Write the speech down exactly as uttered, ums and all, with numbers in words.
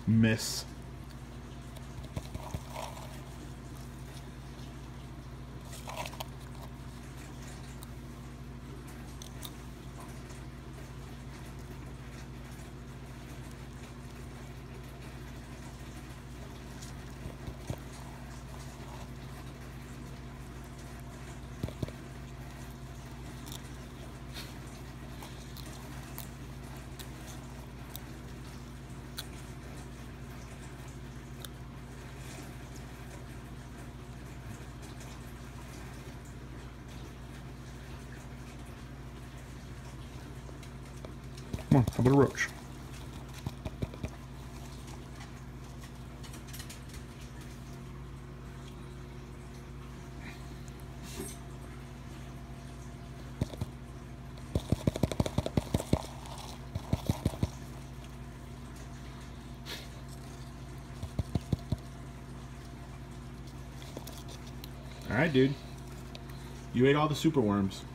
Miss. Come on, how about a roach? Alright, dude. You ate all the super worms.